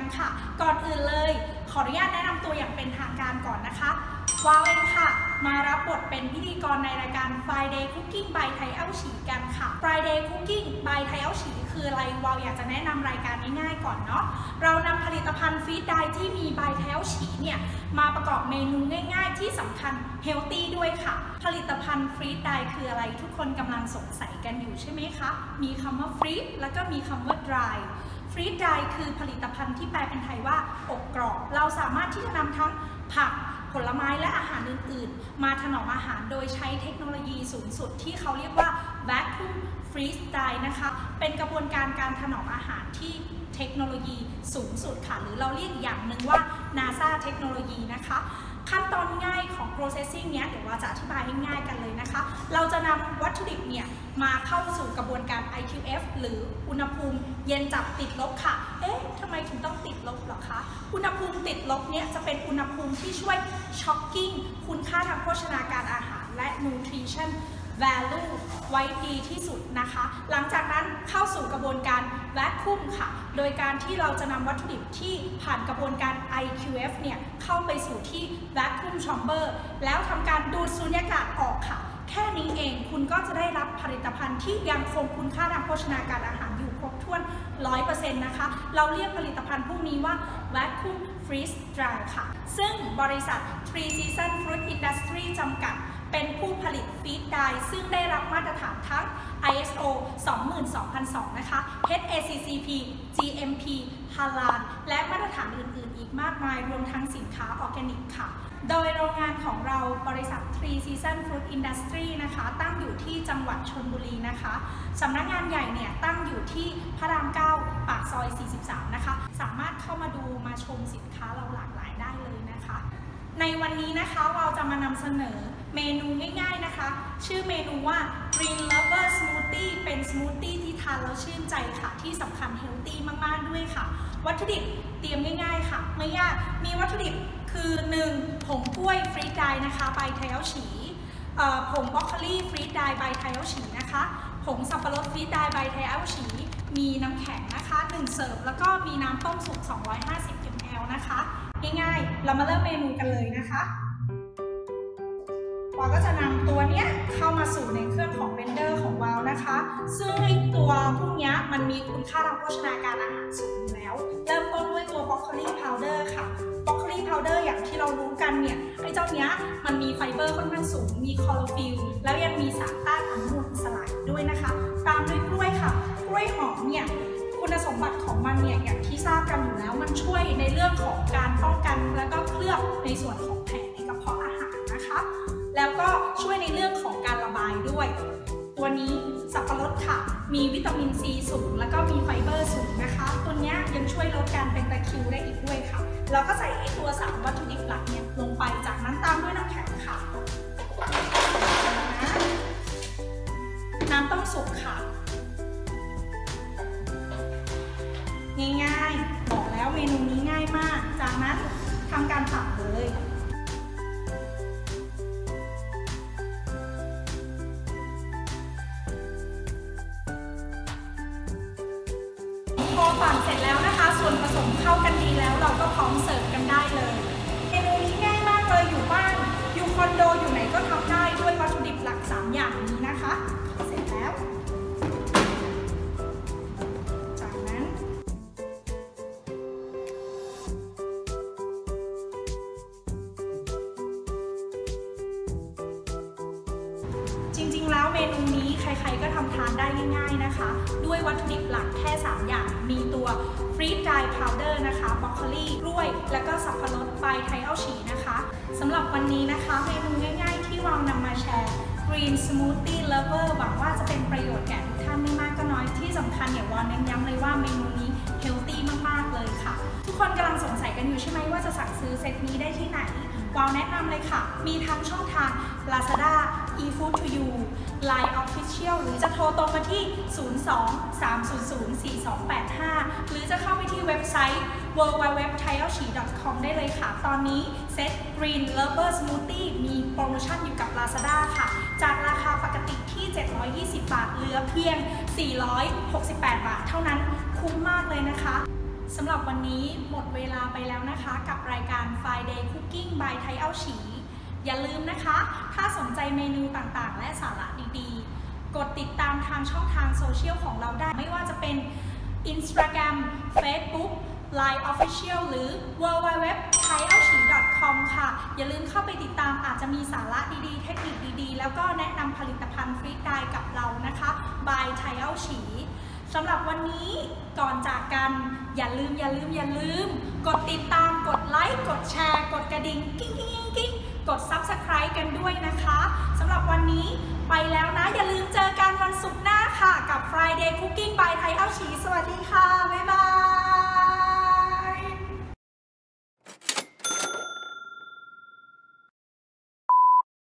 ค่ะก่อนอื่นเลยขออนุญาตแนะนำตัวอย่างเป็นทางการก่อนนะคะวาวเองค่ะมารับบทเป็นพิธีกรในรายการ Friday Cooking by ไทยเอ้าฉีกันค่ะ Friday Cooking by ไทยเอ้าฉีคืออะไรวาวอยากจะแนะนำรายการง่ายๆก่อนเนาะเรานำผลิตภัณฑ์ฟีดไดที่มี by ไทยเอ้าฉีเนี่ยมาประกอบเมนูง่ายๆที่สำคัญเฮลตี้ด้วยค่ะผลิตภัณฑ์ฟรีดไดคืออะไรทุกคนกำลังสงสัยกันอยู่ใช่ไหมคะมีคำว่าฟรีดแล้วก็มีคำว่า dry ฟรีดไดคือผลิตภัณฑ์ที่แปลเป็นไทยว่าอบกรอบเราสามารถที่จะนำทั้งผักผลไม้และอาหารอื่นๆมาถนอมอาหารโดยใช้เทคโนโลยีสูงสุดที่เขาเรียกว่า Vacuum Freeze Dry นะคะเป็นกระบวนการการถนอมอาหารที่เทคโนโลยีสูงสุดค่ะหรือเราเรียกอย่างหนึ่งว่า NASA เทคโนโลยีนะคะขั้นตอนง่ายของ processing เนี้ยเดี๋ยวว่าจะอธิบายให้ง่ายกันเลยนะคะเราจะนำวัตถุดิบเนี่ยมาเข้าสู่กระบวนการ IQF หรืออุณหภูมิเย็นจับติดลบค่ะเอ๊ะทำไมถึงต้องติดลบหรอคะอุณหภูมิติดลบเนี่ยจะเป็นอุณหภูมิที่ช่วย shocking คุณค่าทางโภชนาการอาหารและ nutrition value ไว้ดีที่สุดนะคะหลังจากนั้นเข้าสู่กระบวนการ vacuum ค่ะโดยการที่เราจะนำวัตถุดิบที่ผ่านกระบวนการ IQF เนี่ยเข้าไปสู่ที่ vacuum chamber แล้วทำการดูดสูญญากาศออกค่ะแค่นี้เองคุณก็จะได้รับผลิตภัณฑ์ที่ยังคงคุณค่าทางโภชนาการอาหารอยู่ครบถ้วน 100% นะคะเราเรียกผลิตภัณฑ์พวกนี้ว่า vacuum freeze dry ค่ะซึ่งบริษัท Three Seasons Fruit Industry จำกัดเป็นผู้ผลิตฟีดไดซึ่งได้รับมาตรฐานทั้ง ISO 22002 นะคะ HACCP GMP Halal และมาตรฐานอื่นๆอีกมากมายรวมทั้งสินค้าออร์แกนิกค่ะโดยโรงงานของเราบริษัท Three Seasons Fruit Industry นะคะตั้งอยู่ที่จังหวัดชลบุรีนะคะสำนักงานใหญ่เนี่ยตั้งอยู่ที่พระราม 9 ปากซอย 43 นะคะสามารถเข้ามาดูมาชมสินค้าเราหลากหลายได้เลยนะคะในวันนี้นะคะเราจะมานำเสนอเมนูง่ายๆนะคะชื่อเมนูว่า Green Lover Smoothie เป็นสมูทตี้ที่ทานแล้วชื่นใจค่ะที่สำคัญเฮลตี้มากๆด้วยค่ะวัตถุดิบเตรียมง่ายๆค่ะไม่ยากมีวัตถุดิบคือ 1. ผงกล้วยฟรีดไดนะคะใบไทยเอ้าฉีผงบรอกโคลีฟรีดไดใบไทยเอ้าฉีนะคะผงสับปะรดฟรีดไดใบไทยเอ้าฉีมีน้ำแข็งนะคะ1เสิร์ฟแล้วก็มีน้ำต้มสุก250 ml นะคะง่ายๆเรามาเริ่มเมนูกันเลยนะคะวาวก็จะนำตัวเนี้ยเข้ามาสู่ในเครื่องของเบลนเดอร์ของวาวนะคะซึ่งไอตัวพวกนี้มันมีคุณค่าทางโภชนาการอาหารสูงอยู่แล้วเริ่มต้นด้วยตัวบรอกโคลีพาวเดอร์ค่ะบรอกโคลีพาวเดอร์อย่างที่เรารู้กันเนี่ยไอเจ้าเนี้ยมันมีไฟเบอร์ค่อนข้างสูงมีคลอโรฟิลล์แล้วยังมีสารต้านอนุมูลอิสระด้วยนะคะตามด้วยกล้วยค่ะกล้วยหอมเนี่ยคุณสมบัติของมันเนี่ยอย่างที่ทราบกันอยู่แล้วมันช่วยในเรื่องของการป้องกันและก็เคลือบในส่วนของแผลในกระเพาะอาหารนะคะแล้วก็ช่วยในเรื่องของการระบายด้วยตัวนี้สับปะรดค่ะมีวิตามินซีสูงแล้วก็มีไฟเบอร์สูงนะคะตัวนี้ยังช่วยลดการเป็นตะคริวได้อีกด้วยค่ะแล้วก็ใส่ไอตัว3วัตถุดิบหลักเนี่ยลงไปจากนั้นตามด้วยน้ำแข็งค่ะน้ำต้มสุกค่ะง่ายๆบอกแล้วเมนูนี้ง่ายมากจากนั้นทำการผัดเลยพอปั่นเสร็จแล้วนะคะส่วนผสมเข้ากันดีแล้วเราก็พร้อมเสิร์ฟกันได้เลยเมนูนี้ง่ายมากเลยอยู่บ้านอยู่คอนโดอยู่ไหนก็ทำได้ด้วยวัตถุดิบหลัก3อย่างนี้นะคะเสร็จแล้วจริงๆแล้วเมนูนี้ใครๆก็ทำทานได้ง่ายๆนะคะด้วยวัตถุดิบหลักแค่3อย่างมีตัวฟรีดไดพาวเดอร์นะคะบรอกโคลีกล้วยแล้วก็สับปะรดใบไทยเอ้าฉีนะคะสำหรับวันนี้นะคะเมนูง่ายๆที่วาวนำมาแชร์ Green Smoothie Lover หวังว่าจะเป็นประโยชน์แก่ทุกท่านไม่มากก็น้อยที่สำคัญเนี่ยวอนเน้นย้ำเลยว่าเมนูนี้เฮลตี้มากๆเลยค่ะทุกคนกำลังสงสัยกันอยู่ใช่ไหมว่าจะสั่งซื้อเซตนี้ได้ที่ไหนวาวแนะนำเลยค่ะมีทั้งช่องทาง Lazada eFood to you Line Official หรือจะโทรตรงมาที่ 02-300-4285 หรือจะเข้าไปที่เว็บไซต์ www.thaiaochi.com ได้เลยค่ะตอนนี้เซต Green Lover Smoothie มีโปรโมชั่นอยู่กับ Lazada ค่ะจากราคาปกติที่720 บาทเหลือเพียง468 บาทเท่านั้นคุ้มมากเลยนะคะสสำหรับวันนี้หมดเวลาไปแล้วนะคะกับรายการ Friday Cooking by ไทยเอ้าฉีอย่าลืมนะคะถ้าสนใจเมนูต่างๆและสาระดีๆกดติดตามทางช่องทางโซเชียลของเราได้ไม่ว่าจะเป็น Instagram Facebook Line Official หรือ www.thaiaochi.com ค่ะอย่าลืมเข้าไปติดตามอาจจะมีสาระดีๆเทคนิคดีๆแล้วก็แนะนำผลิตภัณฑ์ฟรีดายกับเรานะคะ by ไทยเอ้าฉีสำหรับวันนี้ก่อนจากกันอย่าลืมกดติดตามกดไลค์กดแชร์กดกระดิ่งกิ้งกด Subscribe กันด้วยนะคะสำหรับวันนี้ไปแล้วนะอย่าลืมเจอกันวันศุกร์หน้าค่ะกับ Friday Cooking by ไทยเอ้าฉีสวัสดีค่ะบ๊ายบาย